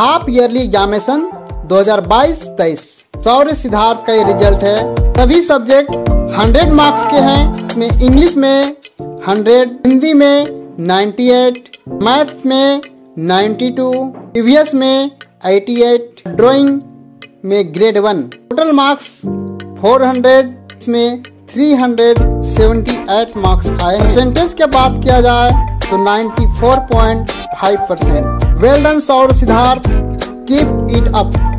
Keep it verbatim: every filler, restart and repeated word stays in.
Half yearly examination दो हज़ार बाईस तेईस सौर्य सिद्धार्थ का ये रिजल्ट है। सभी सब्जेक्ट हंड्रेड मार्क्स के हैं। इसमें इंग्लिश में हंड्रेड, हिंदी में अट्ठानवे, मैथ्स में बानवे, ईवीएस में अट्ठासी, ड्राइंग में ग्रेड वन। टोटल मार्क्स चार सौ, इसमें तीन सौ अठहत्तर मार्क्स आए। परसेंटेज की बात किया जाए तो चौरानवे पॉइंट पाँच परसेंट। वेल डन सौर्य सिद्धार्थ, कीप इट अप।